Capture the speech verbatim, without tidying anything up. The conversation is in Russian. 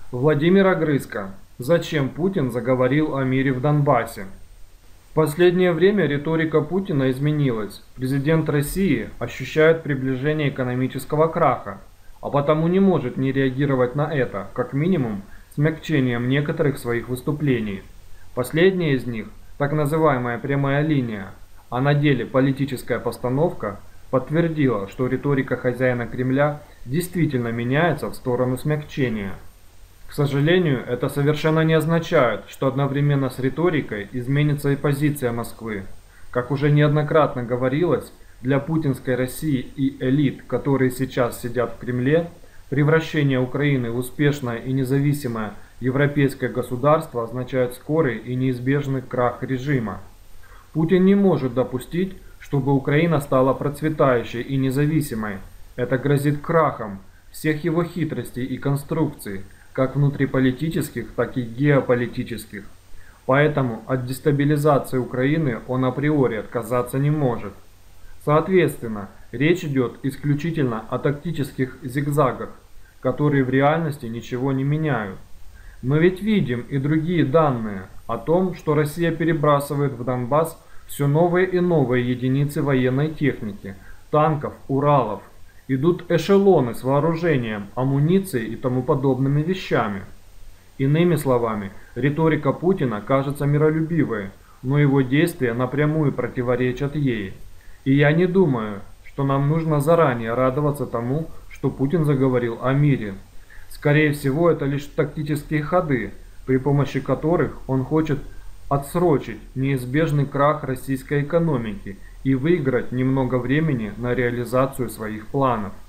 Владимир Огрызко. Зачем Путин заговорил о мире в Донбассе? В последнее время риторика Путина изменилась. Президент России ощущает приближение экономического краха, а потому не может не реагировать на это, как минимум, смягчением некоторых своих выступлений. Последняя из них, так называемая прямая линия, а на деле политическая постановка, подтвердила, что риторика хозяина Кремля действительно меняется в сторону смягчения. К сожалению, это совершенно не означает, что одновременно с риторикой изменится и позиция Москвы. Как уже неоднократно говорилось, для путинской России и элит, которые сейчас сидят в Кремле, превращение Украины в успешное и независимое европейское государство означает скорый и неизбежный крах режима. Путин не может допустить, чтобы Украина стала процветающей и независимой. Это грозит крахом всех его хитростей и конструкций, как внутриполитических, так и геополитических. Поэтому от дестабилизации Украины он априори отказаться не может. Соответственно, речь идет исключительно о тактических зигзагах, которые в реальности ничего не меняют. Мы ведь видим и другие данные о том, что Россия перебрасывает в Донбасс все новые и новые единицы военной техники, танков, Уралов. Идут эшелоны с вооружением, амуницией и тому подобными вещами. Иными словами, риторика Путина кажется миролюбивой, но его действия напрямую противоречат ей. И я не думаю, что нам нужно заранее радоваться тому, что Путин заговорил о мире. Скорее всего, это лишь тактические ходы, при помощи которых он хочет отсрочить неизбежный крах российской экономики и выиграть немного времени на реализацию своих планов.